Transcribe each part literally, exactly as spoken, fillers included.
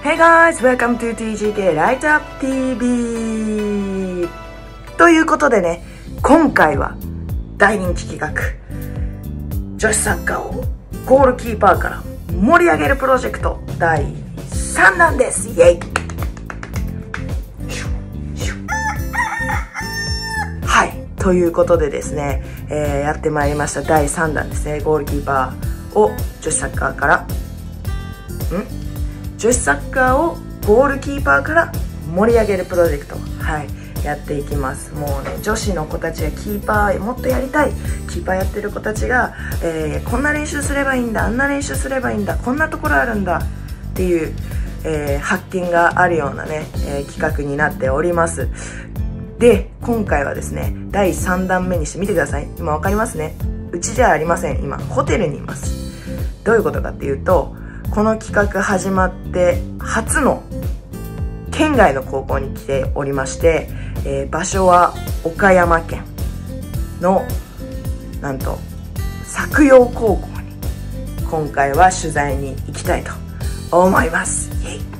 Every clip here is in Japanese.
Hey guys, welcome to ティージーケー Light Up ティーブイ ということでね、今回は大人気企画、女子サッカーをゴールキーパーから盛り上げるプロジェクトだいさんだんです。イエイ。はい、ということでですね、えー、やってまいりましただいさんだんですね。ゴールキーパーを女子サッカーからん女子サッカーをゴールキーパーから盛り上げるプロジェクト、はい、やっていきます。もうね、女子の子たちがキーパーもっとやりたい、キーパーやってる子たちが、えー、こんな練習すればいいんだ、あんな練習すればいいんだ、こんなところあるんだっていう、えー、発見があるようなね、えー、企画になっております。で、今回はですね、だいさんだんめにして見てください。今わかりますね。うちじゃありません。今ホテルにいます。どういうことかっていうと、この企画始まって初の県外の高校に来ておりまして、えー、場所は岡山県のなんと作陽高校に今回は取材に行きたいと思います。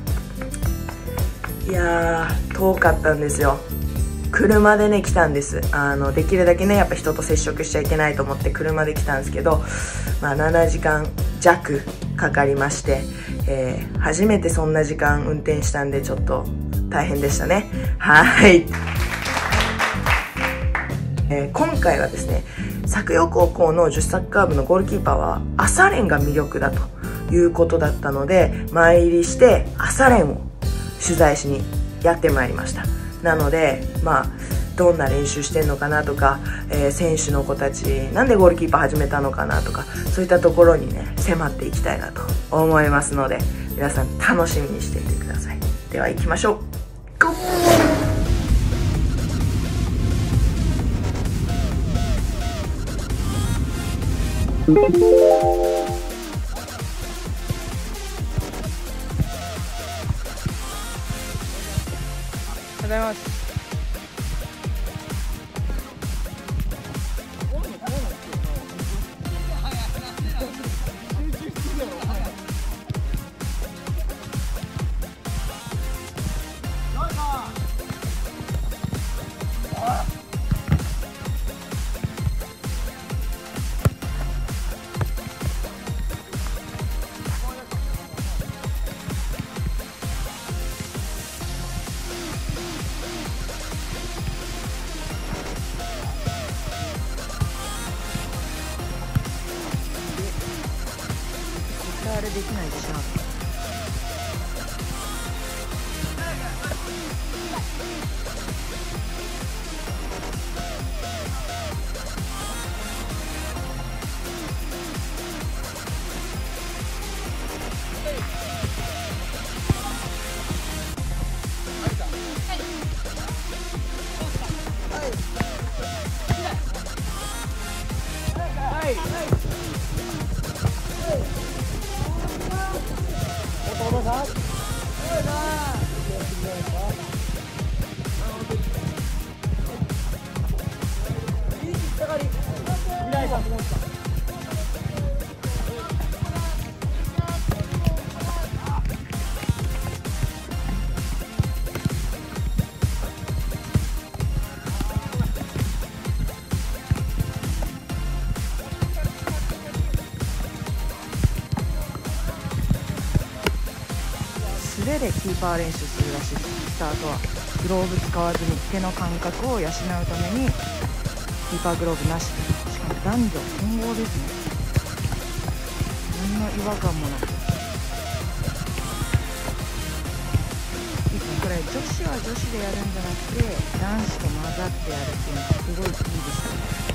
いやー、遠かったんですよ。車でね来たんです。あのできるだけねやっぱ人と接触しちゃいけないと思って車で来たんですけど、まあ、ななじかんじゃくかかりまして、えー、初めてそんな時間運転したんでちょっと大変でしたね。はい、えー、今回はですね、作陽高校の女子サッカー部のゴールキーパーは朝練が魅力だということだったので、前入りして朝練を取材しにやってまいりました。なのでまあどんな練習してんのかなとか、えー、選手の子たちなんでゴールキーパー始めたのかなとか、そういったところにね迫っていきたいなと思いますので、皆さん楽しみにしていてください。では行きましょう。ゴー。おはようございます。あれできないでしょ。素手でキーパー練習するらしいです。スタートはグローブ使わずに手の感覚を養うためにキーパーグローブなしで、しかも男女混合ですね。何の違和感もなく、いいですね。これ女子は女子でやるんじゃなくて男子と混ざってやるっていうのがすごいいいですね。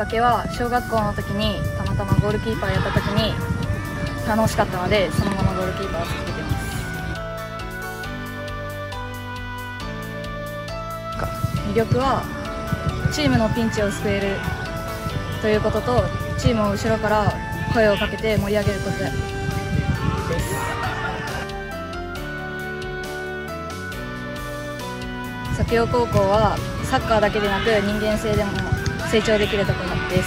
かけは小学校の時にたまたまゴールキーパーやった時に楽しかったので、そのままゴールキーパーを続けてます。魅力はチームのピンチを救えるということと、チームを後ろから声をかけて盛り上げることです。作陽高校はサッカーだけでなく人間性でも成長できるところです。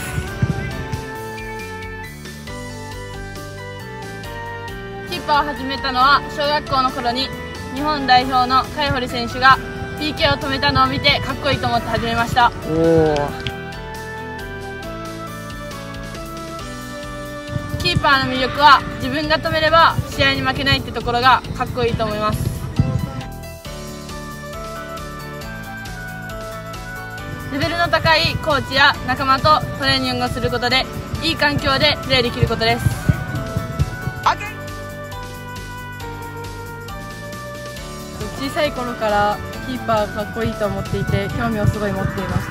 キーパーを始めたのは小学校の頃に日本代表の海堀選手が ピーケー を止めたのを見てかっこいいと思って始めました。 おー。 キーパーの魅力は自分が止めれば試合に負けないってところがかっこいいと思います。レベルの高いコーチや仲間とトレーニングをすることでいい環境でプレーできることです。小さい頃からキーパーかっこいいと思っていて興味をすごい持っていました、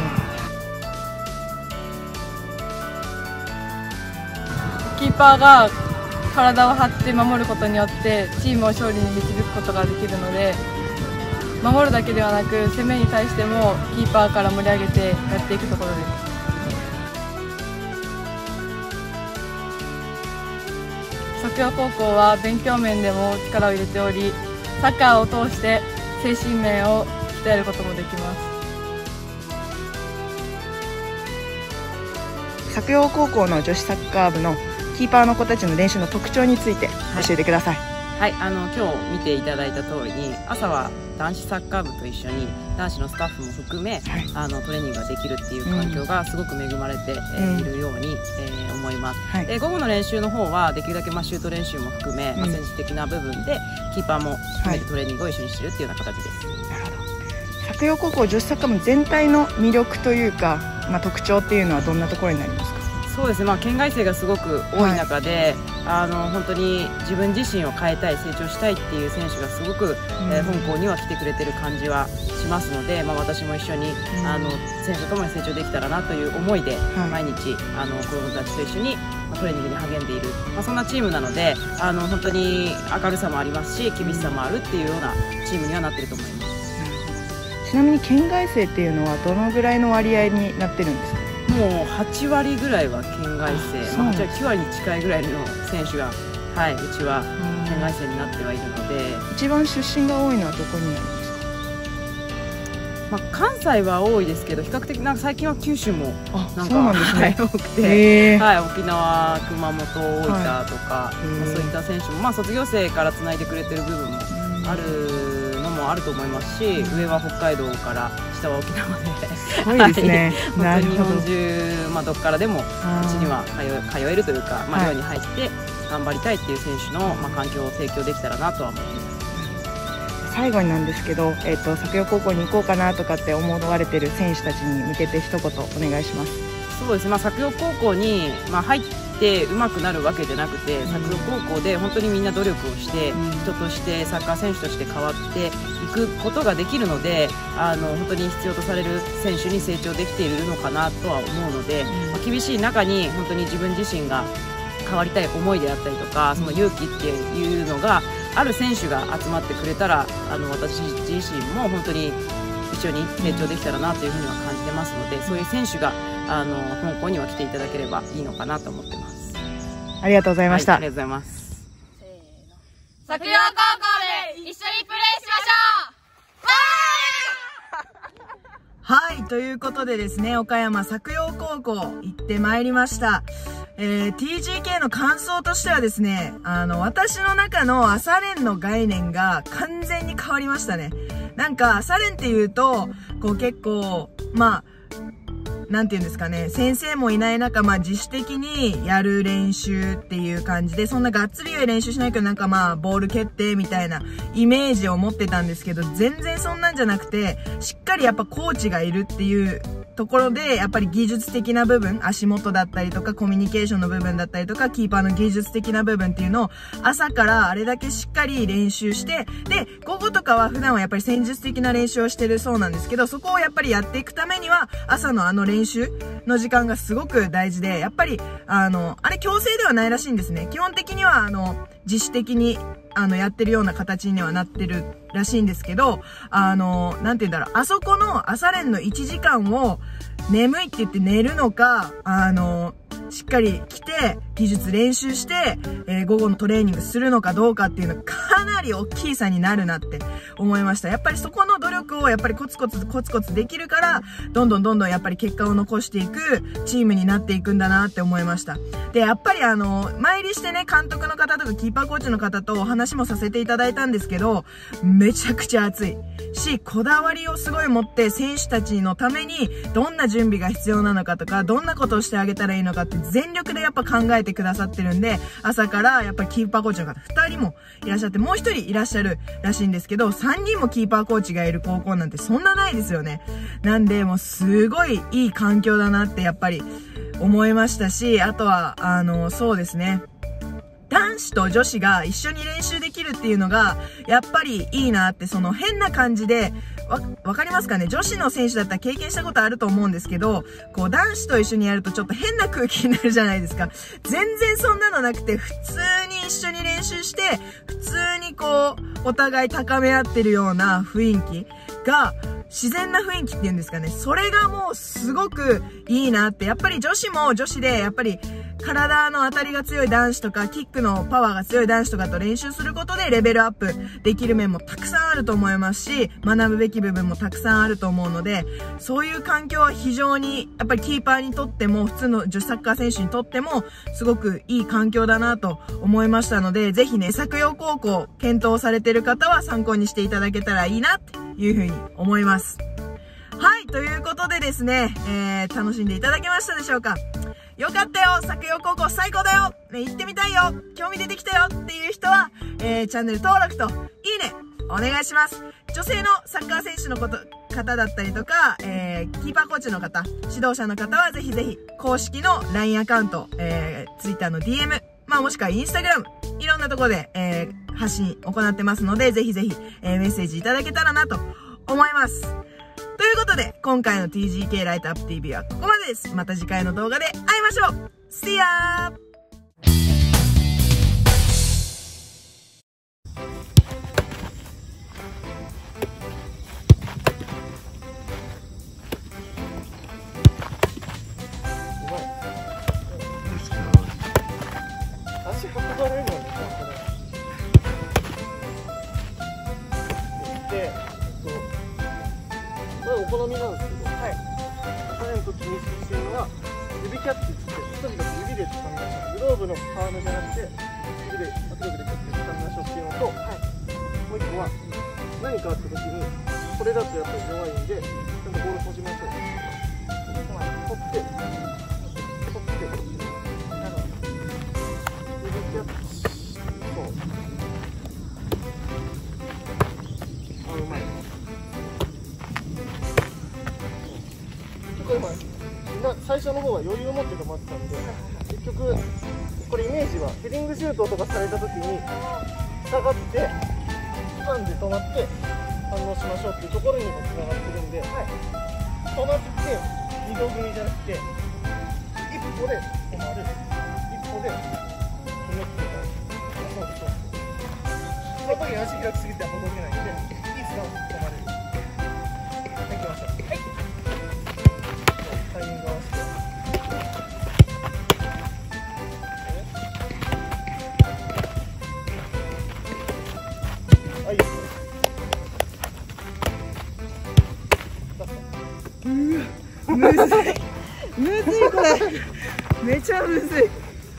うん、キーパーが体を張って守ることによってチームを勝利に導くことができるので、守るだけではなく攻めに対してもキーパーから盛り上げてやっていくところです。作陽高校は勉強面でも力を入れており、サッカーを通して精神面を鍛えることもできます。 作陽高校の女子サッカー部のキーパーの子たちの練習の特徴について教えてください。 はい、あの今日見ていただいた通りに、朝は男子サッカー部と一緒に男子のスタッフも含め、はい、あのトレーニングができるっていう環境がすごく恵まれて、うんえー、いるように、えー、思います、はい、で午後の練習の方はできるだけまあシュート練習も含め、うんまあ、戦術的な部分でキーパーも含めてトレーニングを一緒にしてるっていうような形です、はい、 なるほど。作陽高校女子サッカー部全体の魅力というか、まあ、特徴っていうのはどんなところになりますか？ そうですね、まあ、県外生がすごく多い中で、はい、あの本当に自分自身を変えたい、成長したいっていう選手がすごく、うんえー、本校には来てくれてる感じはしますので、まあ、私も一緒に、うん、あの選手とともに成長できたらなという思いで、はい、毎日あの子どもたちと一緒にトレーニングに励んでいる、まあ、そんなチームなので、あの本当に明るさもありますし厳しさもあるっていうようなチームにはなっていると思います。 ちなみに県外生っていうのはどのぐらいの割合になってるんですか？ もうはちわりぐらいは県外生、まあ、はちわりきゅうわりに近いぐらいの選手が、はい、うちは県外生になってはいるので。 一番出身が多いのはどこになるんですか？ まあ、関西は多いですけど、比較的なんか最近は九州もなんかなんですね、 はい、多くて、はい、沖縄、熊本、大分とか、はいまあ、そういった選手も、まあ、卒業生からつないでくれてる部分もあるのもあると思いますし、上は北海道から下は沖縄ですごいですね、 はい、本当に日本中、まあ、どこからでもうちには通えるというか、まあ、寮に入って頑張りたいっていう選手の、まあ、環境を提供できたらなとは思います。 最後になんですけど、えーと、作陽高校に行こうかなとかって思われてる選手たちに向けて一言お願いします。 そうですね、まあ、作陽高校に、まあ、入って上手くなるわけじゃなくて、作陽高校で本当にみんな努力をして、うん、人としてサッカー選手として変わっていくことができるので、あの本当に必要とされる選手に成長できているのかなとは思うので、うんまあ、厳しい中に本当に自分自身が変わりたい思いであったりとか、その勇気っていうのがある選手が集まってくれたら、あの私自身も本当に一緒に成長できたらなというふうには感じてますので、そういう選手があの本校には来ていただければいいのかなと思ってます。ありがとうございました。 はい、ありがとうございます。 作陽高校で一緒にプレーしましょう。はい、ということでですね、岡山作陽高校行ってまいりました。えー、ティージーケー の感想としてはですね、あの、私の中の朝練の概念が完全に変わりましたね。なんか、朝練って言うと、こう結構、まあ、なんて言うんですかね、先生もいない中、まあ自主的にやる練習っていう感じで、そんながっつりは練習しないけど、なんかまあ、ボール蹴ってみたいなイメージを持ってたんですけど、全然そんなんじゃなくて、しっかりやっぱコーチがいるっていうところで、やっぱり技術的な部分、足元だったりとか、コミュニケーションの部分だったりとか、キーパーの技術的な部分っていうのを、朝からあれだけしっかり練習して、で、午後とかは普段はやっぱり戦術的な練習をしてるそうなんですけど、そこをやっぱりやっていくためには、朝のあの練習の時間がすごく大事で、やっぱり、あの、あれ強制ではないらしいんですね。基本的には、あの、自主的に、あの、やってるような形にはなってるらしいんですけど、あの、なんて言うんだろう、あそこの朝練のいちじかんを眠いって言って寝るのか、あの、しっかり来て、技術練習して、えー、午後のトレーニングするのかどうかっていうのがかなり大きい差になるなって思いました。やっぱりそこの努力をやっぱりコツコツコツコツできるから、どんどんどんどんやっぱり結果を残していくチームになっていくんだなって思いました。で、やっぱりあの、参りしてね、監督の方とかキーパーコーチの方とお話もさせていただいたんですけど、めちゃくちゃ熱いし、こだわりをすごい持って選手たちのためにどんな準備が必要なのかとか、どんなことをしてあげたらいいのかって全力でやっぱ考えてくださってるんで、朝からやっぱりキーパーコーチの方ふたりもいらっしゃって、もうひとりいらっしゃるらしいんですけど、さんにんもキーパーコーチがいる高校なんてそんなないですよね。なんでもうすごいいい環境だなってやっぱり思いましたし、あとはあのそうですね、男子と女子が一緒に練習できるっていうのがやっぱりいいなって、その変な感じでわ、わかりますかね？女子の選手だったら経験したことあると思うんですけど、こう男子と一緒にやるとちょっと変な空気になるじゃないですか。全然そんなのなくて、普通に一緒に練習して、普通にこう、お互い高め合ってるような雰囲気が、自然な雰囲気っていうんですかね。それがもうすごくいいなって。やっぱり女子も女子で、やっぱり体の当たりが強い男子とか、キックのパワーが強い男子とかと練習することでレベルアップできる面もたくさんあると思いますし、学ぶべき部分もたくさんあると思うので、そういう環境は非常に、やっぱりキーパーにとっても、普通の女子サッカー選手にとっても、すごくいい環境だなと思いましたので、ぜひね、作陽高校検討されている方は参考にしていただけたらいいなっていうふうに思います。はい、ということでですね、えー、楽しんでいただけましたでしょうか？よかったよ、作陽高校最高だよ、ね、行ってみたいよ、興味出てきたよっていう人は、えー、チャンネル登録といいねお願いします。女性のサッカー選手のこと方だったりとか、えー、キーパーコーチの方、指導者の方はぜひぜひ公式の ライン アカウント、えー、Twitter の ディーエム、まあもしくは Instagram、いろんなところで、えー、発信行ってますので、ぜひぜひ、えー、メッセージいただけたらなと思います。ということで、今回の ティージーケー ライトアップ ティービー はここまでです。また次回の動画で会いましょう。See ya! 足運ばれるのにで、これお好みなんですけど、はい。朝練の時に意識してるのは指キャッチって、とにかく指で掴みましょう。グローブのパームじゃなくて指で圧力でこうやって掴みましょうっていうのと、はい、もう一個は何かあった時にこれだとやっぱり弱いんで、ちゃんとボール閉じましょう。取って取ってなるほど。指キャッチと、あ、うまい。これ今最初の方は余裕を持って止まってたんで、結局これイメージはヘディングシュートとかされた時に下がって掴んで止まって反応しましょうっていうところにもつながってるんで、はい、止まって二度組みじゃなくて一歩で止まる、一歩でひねってそうそう、その時に足開きすぎてはほどけないんで、いいスタンスで止まれる。はい、行きましょう。はい、タイミング合わせて。はい、いいですね。 うわ、むずい。むずいこれ。めちゃむずい。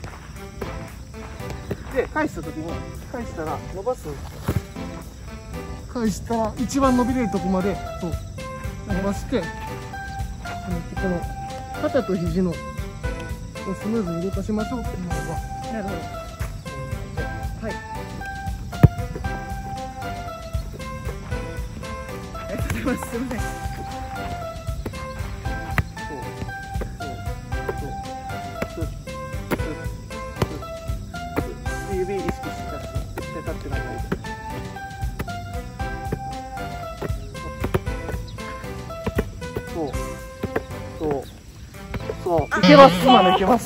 で、返したときに、返したら伸ばすんですよ。返したら一番伸びれるとこまでそう伸ばして、この肩と肘のをスムーズに動かしましょうっていうのが、なるほど。はい。 ありがとうございます。すみません。 そういけます。今のいけます。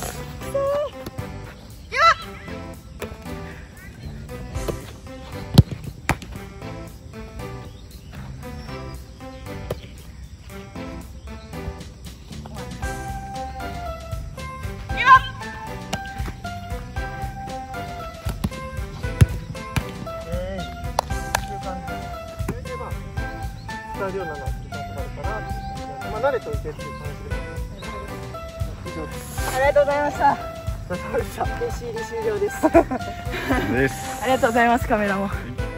使えるようなのは時間かかるかなっていう感じなんで、まあ慣れといてっていう感じで。以上です。 ありがとうございました。 お疲れ様でした。 弟子入り終了です。 です。 ありがとうございます。カメラも。